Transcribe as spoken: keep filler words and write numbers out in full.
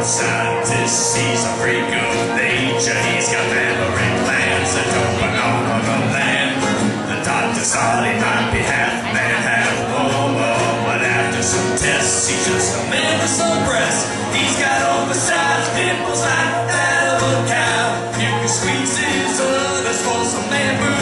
Scientist sees a freak of nature. He's got memory plans that don't belong on the land. The doctor thought he might be half man, half woman, but after some tests, he's just a man with some breasts. He's got oversized nipples like that of a cow. You can squeeze his udders for some man.